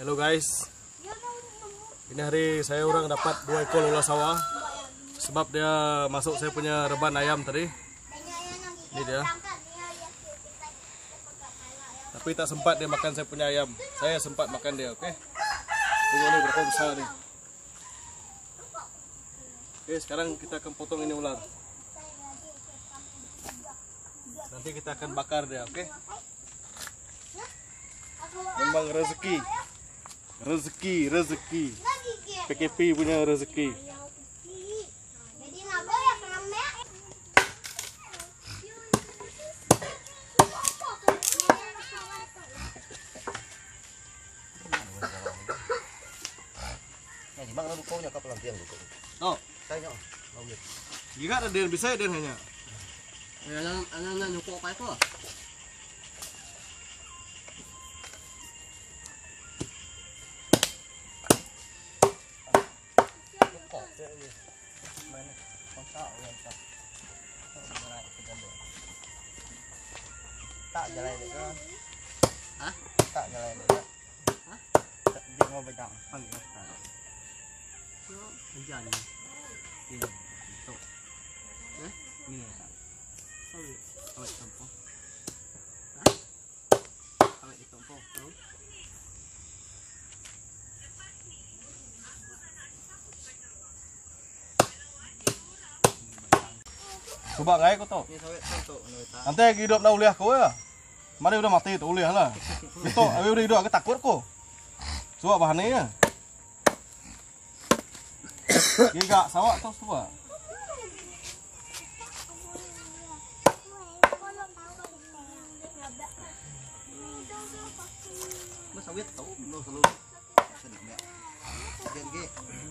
Halo guys, ini hari saya orang dapat 2 ekor ular sawah. Sebab dia masuk saya punya reban ayam tadi. Ini dia. Tapi tak sempat dia makan saya punya ayam. Saya sempat makan dia, oke? Tengok ni berapa besar ni. Oke, sekarang kita akan potong ini ular. Nanti kita akan bakar dia, oke? Memang rezeki. Rezeki. PKP punya rezeki. Oh, gila ada dia bisa dia hanya. Ano nyuko pa ito. Tak jalan dek kan? Hah? Tak jalan dek. Hah? Dia mau bedang. Panggil ustaz. So, hujan. Ini itu. Ini. Awet tampo. Awet itu po. Coba ngai ko to. Ini sawit untuk nuta. Nanti hidup dah uliah kau ya. Mana udah mati tu uliah lah. Itu awi udah hidup agak takut ko. Coba bahannya ya. Giga sawak tu coba. Mas sawit tahu belum selalu. Sedih enggak? Gede.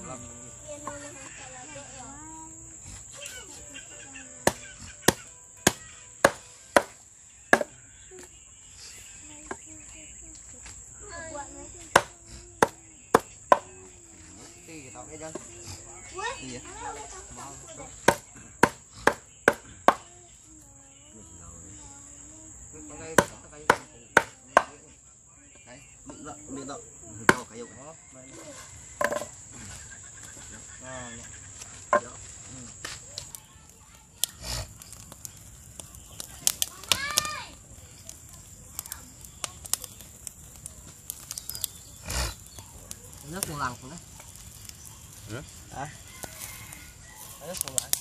Kita oke Jan. Iya. Nó cùng lòng của nó. Hả? Nó cùng lại.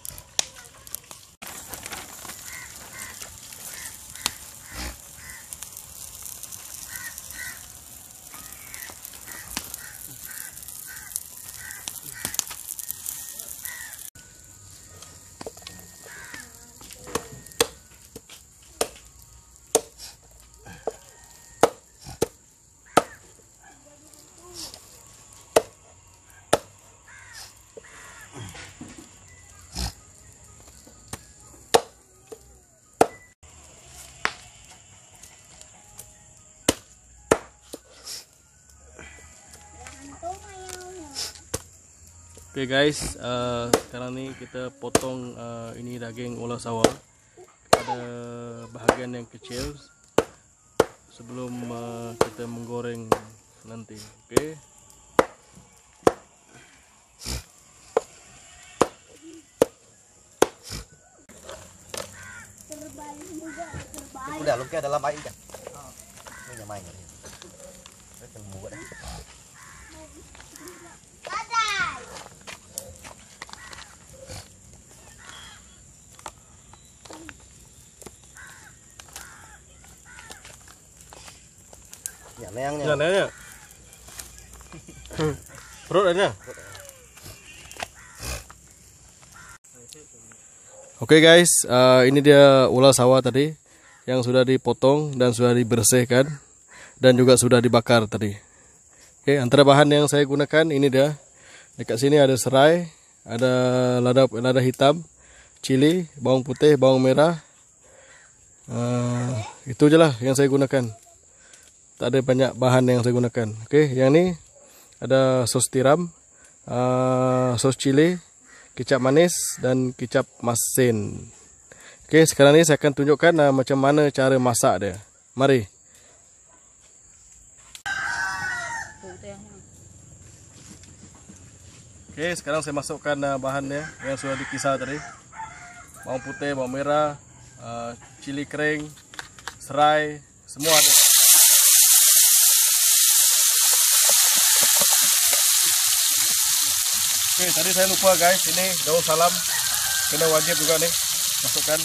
Oke guys, sekarang ini kita potong ini daging ular sawah. Ada bahagian yang kecil sebelum kita menggoreng nanti. Oke. Udah lu kayak dalam air kan? Ini yang main. Ini kan buat. Ya, neangnya. Ya, neangnya. Perut aja. Oke guys, ini dia ular sawah tadi yang sudah dipotong dan sudah dibersihkan dan juga sudah dibakar tadi. Oke, antara bahan yang saya gunakan ini dia. Dekat sini ada serai, ada lada hitam, cili, bawang putih, bawang merah. Itu aja lah yang saya gunakan. Tak ada banyak bahan yang saya gunakan. Oke, yang ni ada sos tiram, sos cili, kicap manis dan kicap masin. Oke, sekarang ni saya akan tunjukkan macam mana cara masak dia. Mari. Oke, sekarang saya masukkan bahannya yang sudah dikisar tadi. Bawang putih, bawang merah, cili kering, serai, semua ada. Oke, tadi saya lupa guys, ini daun salam kena wajib juga nih masukkan.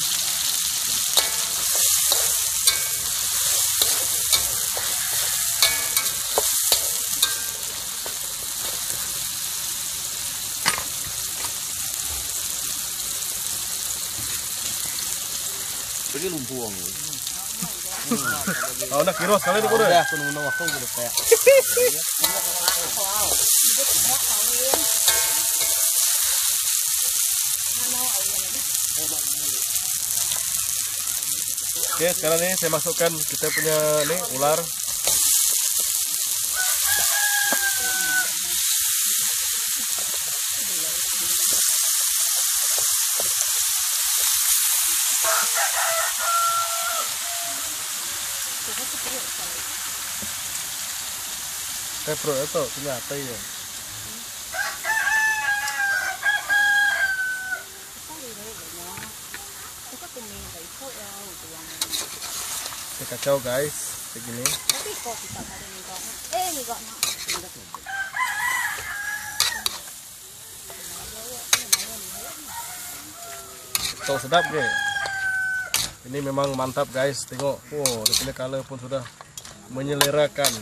Pergi lumpuang. Oh, nak kira sekali tu Udah, aku nunggu waktu udah kayak. Oke, sekarang nih saya masukkan kita punya nih ular. Pro itu ternyata ya. Kacau guys, begini. Tuh sedap ke? Ini memang mantap guys, tengok. Wow, dia punya color pun sudah menyelerakan.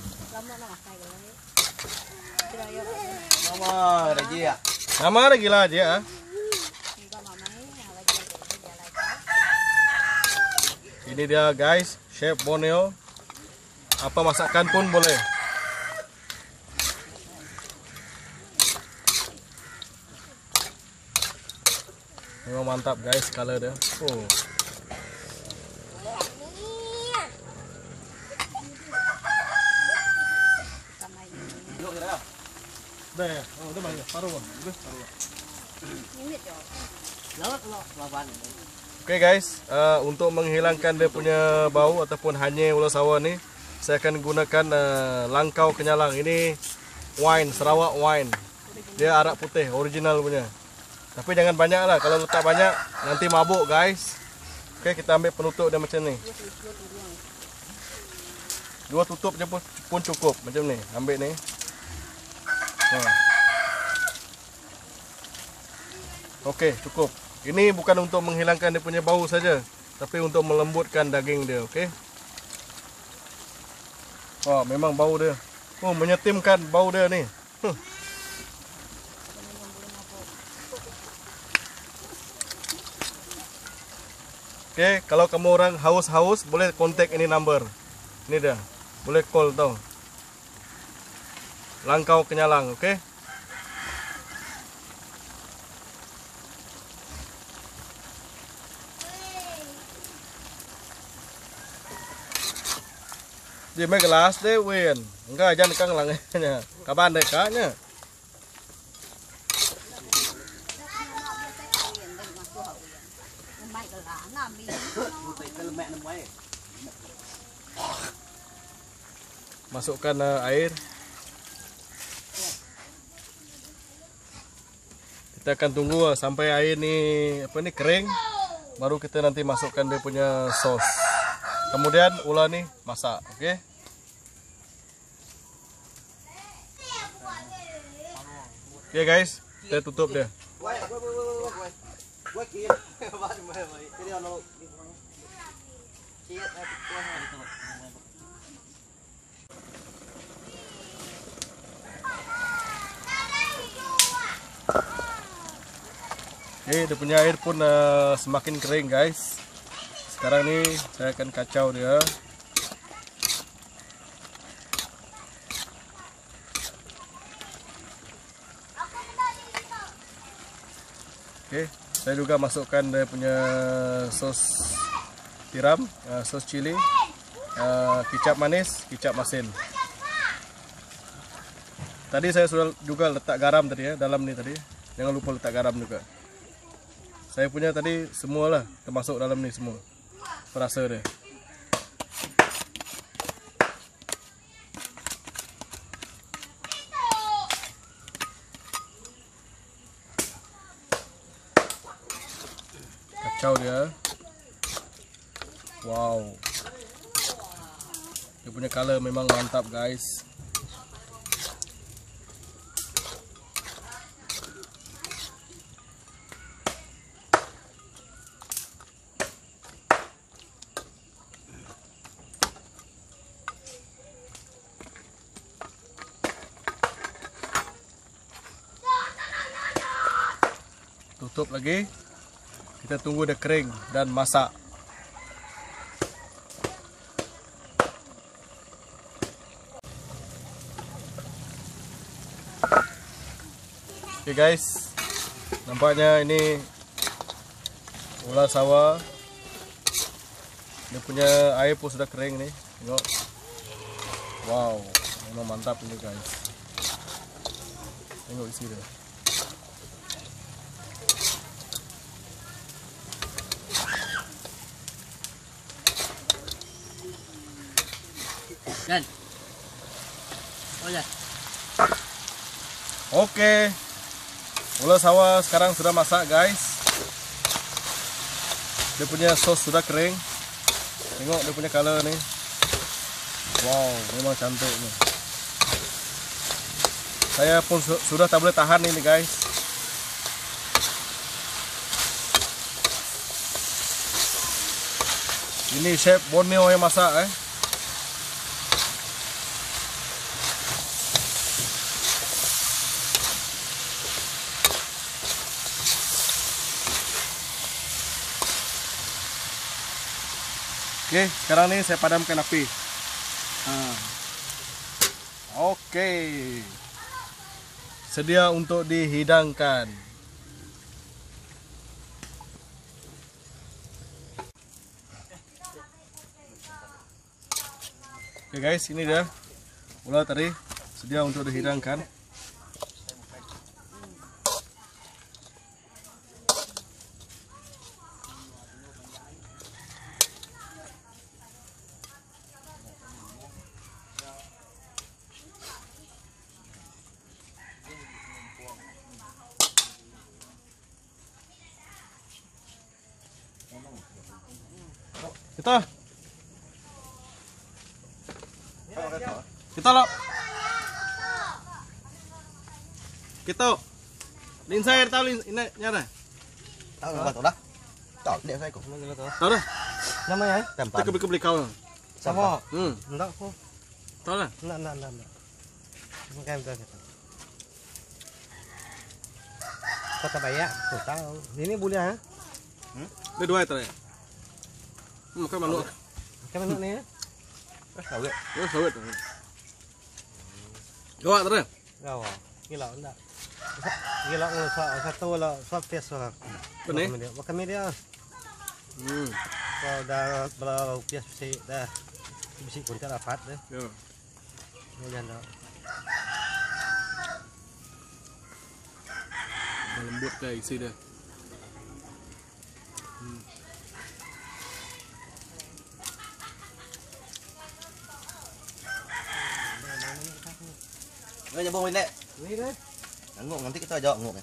Nama lagi ya. Nama ada gila aja ya. Ini dia guys, Chef Borneo. Apa masakan pun boleh. Memang mantap guys color dia. Oh. Dah, oh, udah banyak. Paruh, udah paruh. Oke guys, untuk menghilangkan dia punya bau ataupun hanyir ular sawah nih, saya akan gunakan langkau kenyalang. Ini wine, Sarawak wine. Dia arak putih, original punya. Tapi jangan banyak lah, kalau letak banyak nanti mabuk guys. Oke, kita ambil penutup dia macam ni. 2 tutup je pun cukup, macam ni. Ambil ni. Oke, cukup. Ini bukan untuk menghilangkan dia punya bau saja, tapi untuk melembutkan daging dia, oke? Oh, memang bau dia. Oh, menyetimkan bau dia ni. Oke, kalau kamu orang haus-haus, boleh kontak ini number. Ini dia. Boleh call tau. Langkau kenyalang, oke? Dia make gelas deh, Win. Enggak, jangan kang langnya. Kapan deh kaknya? Masukkan air. Kita akan tunggu sampai air ni kering, baru kita nanti masukkan dia punya sos. Kemudian ular ni masak, oke? Oke guys, kita tutup dia. Oke, dia punya air pun semakin kering guys. Sekarang nih saya akan kacau dia. Oke, saya juga masukkan dia punya sos tiram, sos cili, kicap manis, kicap masin. Tadi saya sudah juga letak garam tadi ya, dalam ni tadi. Jangan lupa letak garam juga. Saya punya tadi semualah termasuk dalam ni semua. Perasa dia. Kacau dia. Wow. Dia punya color memang mantap guys. Tutup lagi. Kita tunggu dia kering dan masak. Oke guys, nampaknya ini ular sawah. Dia punya air pun sudah kering nih. Tengok. Wow, memang mantap ini guys. Tengok isi dia. Dan. Boleh. Oke, ular sawah sekarang sudah masak guys. Dia punya sos sudah kering. Tengok dia punya color nih. Wow, memang cantik nih. Saya pun sudah tak boleh tahan ini guys. Ini chef Borneo yang masak Oke, sekarang nih saya padamkan api. Oke. Sedia untuk dihidangkan. Oke guys, ini dia ular tadi sedia untuk dihidangkan. Kita lo. Kita. Lin saya tahu lin ini nyara. Tahu nggak tahu dah? Tahu dia saya kok. Tahu dah. Namanya? Tempat. Kita beli kau. Sama. Enggak kok. Tahu dah. Enggak. Bukan betul. Kota Bayak, tuh tahu. Ini boleh ha? Ini dua itu ya. Makan manuk. Makan manuk ni ya? Sawit. Oh, sawit. Gawak terus. Gawak. Gila enggak. Gila satu lah swab test lah. Benih. Makan media. Kalau dah belau pias bisi pun tak dapat deh. Ya. Jangan dah. Lembut guys isi dia. Ini jabung ini. Ini deh. Nguk nanti kita ajak nguk.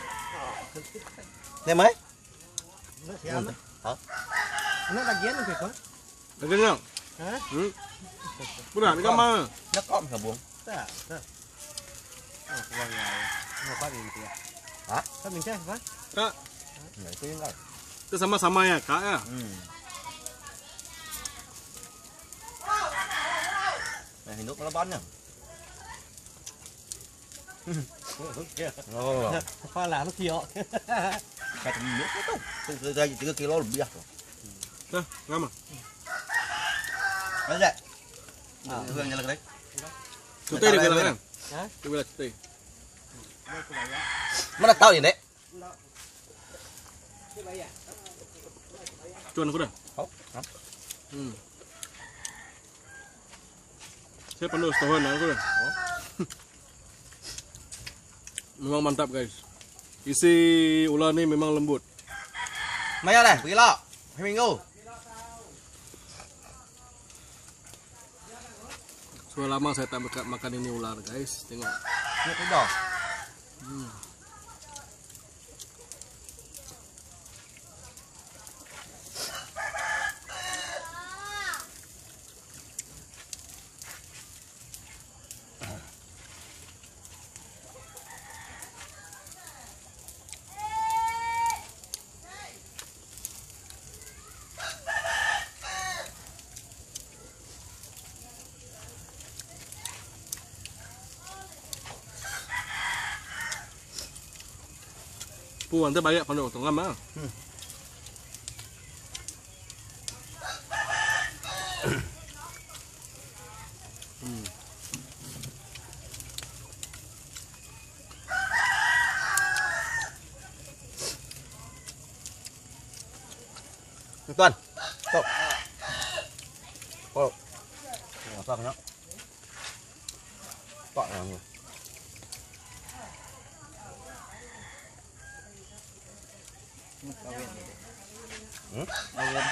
Ni mai? Nak siapa? Hah? Nak lagian ni kau? Lagi nyang. Ha? Budak ni kamar. Nak kom jabung. Tak. Oh, kurang ya. Apa ini dia? Hah? Kau minta apa? Kak, Nah, itu yang lain. itu sama-sama ya, Kak ya. Nah, hidup kalau banyak. Oh. Kepala lu kiok. Kayak minyak itu. 3 kilo lebih tuh. Dah, ngama. Ada. Itu yang jalan rek. Cuti dia bilang kan? Hah? Dia bilang cuti. Mana tahu ini, Dek? Cuan aku dah. Oh, Saya penuh setohan aku dah. Memang mantap guys. Isi ular ni memang lembut. Maya deh, pergi lah. Minggu. Sudah lama saya tak makan ini ular guys. Tengok. Ini sudah. 10 nanti banyak kalau potong lama. Tuan. Stop. Oh. Apa kena? Pak yang. Kawin.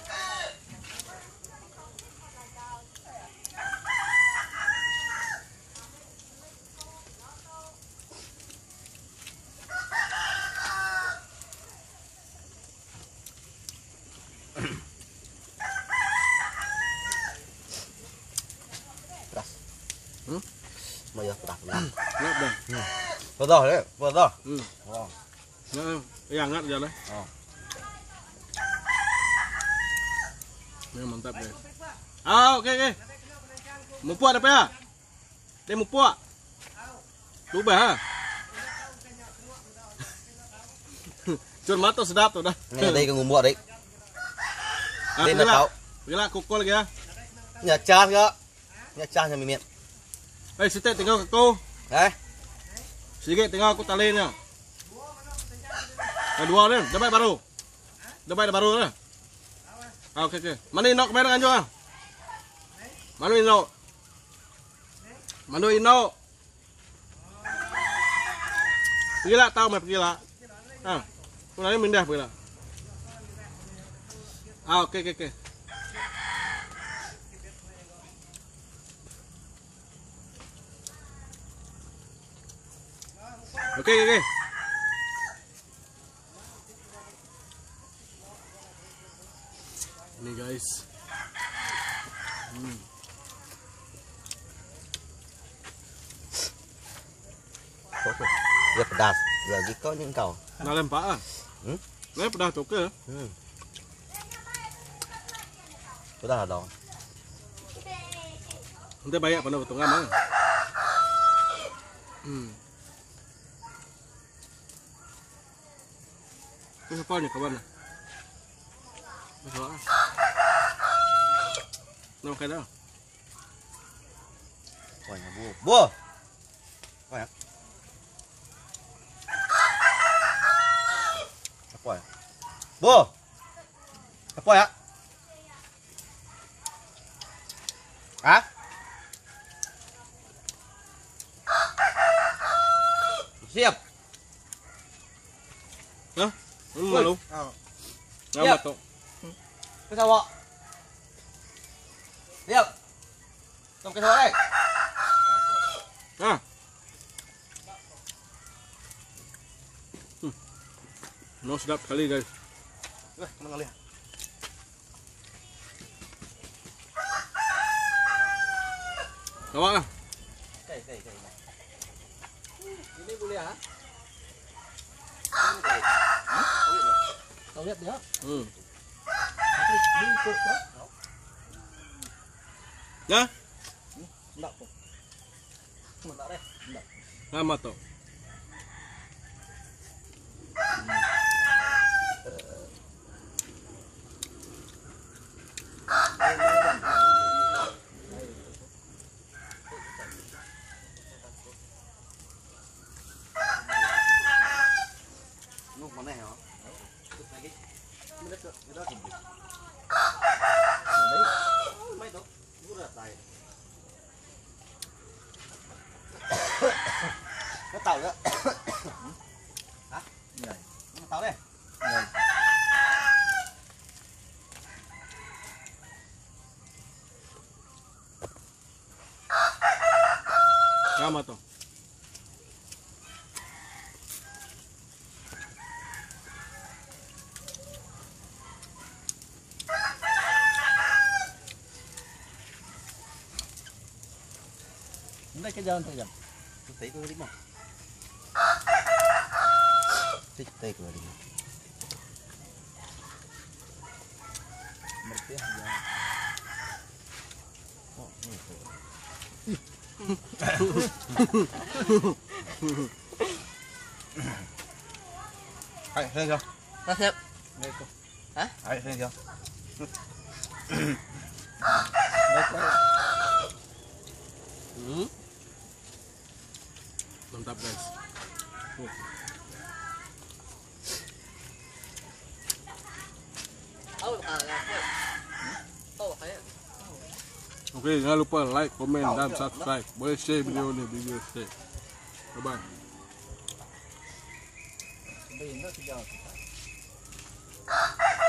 Keras. Mau ya keras. Ngap dah. Betul deh, betul. Oh. Ya ngap aja lah. Oh. Ini mantap deh. Ah, oke oke. Mau puas apa ya? Dia mau puas. Lupa ha. Cun mata sedap tuh dah. Nghe đây cái nguồn đấy. Ah, Đây là tao. Gila kukul lagi ya. Nhà cha kìa. Nhà cha nhà mình miệng. Eh, Siti tinggal ke kau. Đấy. Sikit tinggal aku talinya. Dua ni, dapat baru. Dapat baru lah. Ah, okey okey. Mana inok kemarin kan juga? Mana inok? Mana inok? Pergi lah, tahu mah pergi lah. Ah, pulang mindah pergi lah. Ah, okey okey okey. Okey okey. Ini guys. Dia pedas. Lagi kau những kau. Nak lempak ah. Ini pedah tu ke? Pedas là đó. Nanti banyak pada potongan bang. Ini apa ni kawan? Masalah. Nak makan dah. Coi nhà bua. Bua. Coi ạ. Apa ya? Bua. Apa ya? Hah? Siap. Hah? Malu. Siap. Ngamat tu. Cái sao ạ? Siap. Cầm cái sao đây? Ah. No sedap kali guys. Mana lihat? Awak lah. Đây. Ini boleh ah? Kau lihat dia? Ini ikut tak? Ya? Enggak kok. Enggak deh. Enggak. Ngamat tu. Lúc món này hả? Mấy tốt. Rất là tài. Cái tàu đó. Hả? Này. Tàu đây. Này. Ngamat tu. Đây cái dơn thôi dần. Tí tôi đi mà. Tích tê cửa đi. Một tiếng giờ. Ayo, sini Jom. Nasib. Ayo, sini Jom. Mantap guys. Oke, jangan lupa like, komen, dan subscribe. Boleh share video ini, video share. Bye bye.